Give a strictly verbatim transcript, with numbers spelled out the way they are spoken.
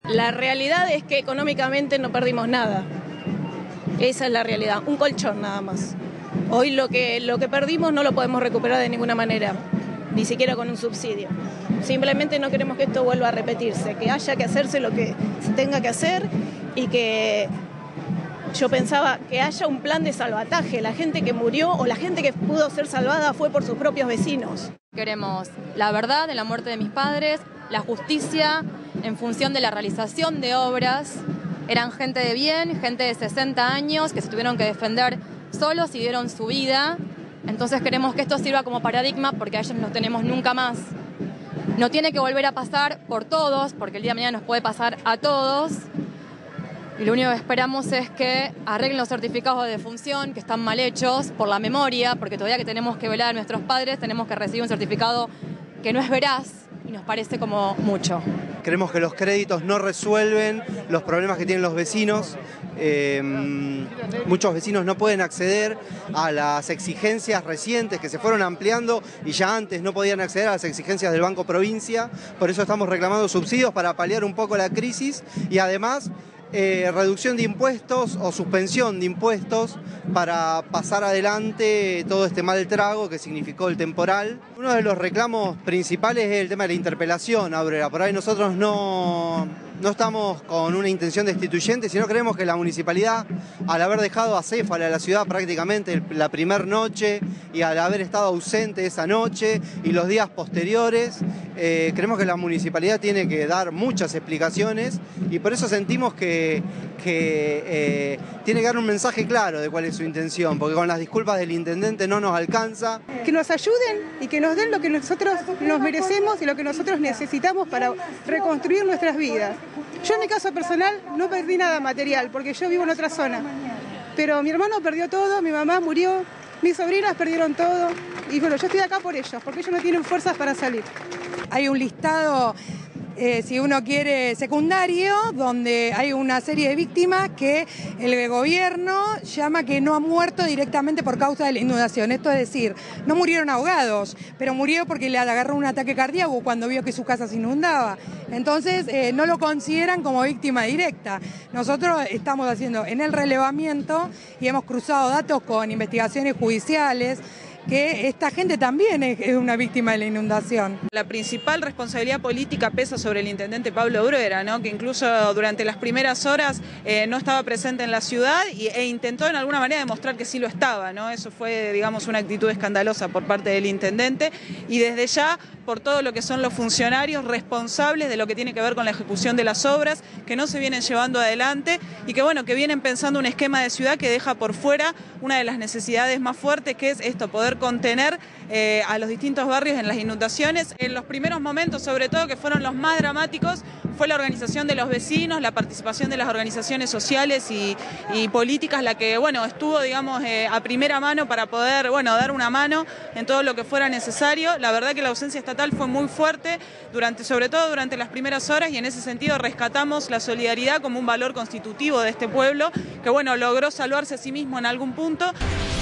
La realidad es que económicamente no perdimos nada. Esa es la realidad, un colchón nada más. Hoy lo que, lo que perdimos no lo podemos recuperar de ninguna manera, ni siquiera con un subsidio. Simplemente no queremos que esto vuelva a repetirse, que haya que hacerse lo que se tenga que hacer y que yo pensaba que haya un plan de salvataje. La gente que murió o la gente que pudo ser salvada fue por sus propios vecinos. Queremos la verdad de la muerte de mis padres, la justicia en función de la realización de obras. Eran gente de bien, gente de sesenta años que se tuvieron que defender solos y dieron su vida. Entonces queremos que esto sirva como paradigma porque a ellos no los tenemos nunca más. No tiene que volver a pasar por todos, porque el día de mañana nos puede pasar a todos. Y lo único que esperamos es que arreglen los certificados de defunción, que están mal hechos, por la memoria, porque todavía que tenemos que velar a nuestros padres, tenemos que recibir un certificado que no es veraz y nos parece como mucho. Creemos que los créditos no resuelven los problemas que tienen los vecinos. Eh, muchos vecinos no pueden acceder a las exigencias recientes que se fueron ampliando y ya antes no podían acceder a las exigencias del Banco Provincia. Por eso estamos reclamando subsidios para paliar un poco la crisis y además Eh, reducción de impuestos o suspensión de impuestos para pasar adelante todo este mal trago que significó el temporal. Uno de los reclamos principales es el tema de la interpelación, Aurora. Por ahí nosotros no, no estamos con una intención destituyente, sino creemos que la municipalidad, al haber dejado acéfala a la ciudad prácticamente la primera noche y al haber estado ausente esa noche y los días posteriores, eh, creemos que la municipalidad tiene que dar muchas explicaciones y por eso sentimos que que eh, tiene que dar un mensaje claro de cuál es su intención, porque con las disculpas del intendente no nos alcanza. Que nos ayuden y que nos den lo que nosotros nos merecemos y lo que nosotros necesitamos para reconstruir nuestras vidas. Yo en mi caso personal no perdí nada material, porque yo vivo en otra zona, pero mi hermano perdió todo, mi mamá murió, mis sobrinas perdieron todo, y bueno, yo estoy acá por ellos, porque ellos no tienen fuerzas para salir. Hay un listado, Eh, si uno quiere, secundario, donde hay una serie de víctimas que el gobierno llama que no han muerto directamente por causa de la inundación. Esto es decir, no murieron ahogados, pero murió porque le agarró un ataque cardíaco cuando vio que su casa se inundaba. Entonces, eh, no lo consideran como víctima directa. Nosotros estamos haciendo en el relevamiento y hemos cruzado datos con investigaciones judiciales, que esta gente también es una víctima de la inundación. La principal responsabilidad política pesa sobre el intendente Pablo Bruera, ¿no? Que incluso durante las primeras horas eh, no estaba presente en la ciudad y, e intentó en alguna manera demostrar que sí lo estaba, ¿no? Eso fue, digamos, una actitud escandalosa por parte del intendente y desde ya por todo lo que son los funcionarios responsables de lo que tiene que ver con la ejecución de las obras, que no se vienen llevando adelante y que, bueno, que vienen pensando un esquema de ciudad que deja por fuera una de las necesidades más fuertes, que es esto, poder contener eh, a los distintos barrios en las inundaciones. En los primeros momentos, sobre todo, que fueron los más dramáticos, fue la organización de los vecinos, la participación de las organizaciones sociales y, y políticas, la que, bueno, estuvo, digamos, eh, a primera mano para poder, bueno, dar una mano en todo lo que fuera necesario. La verdad que la ausencia estatal fue muy fuerte, durante, sobre todo durante las primeras horas, y en ese sentido rescatamos la solidaridad como un valor constitutivo de este pueblo, que, bueno, logró salvarse a sí mismo en algún punto.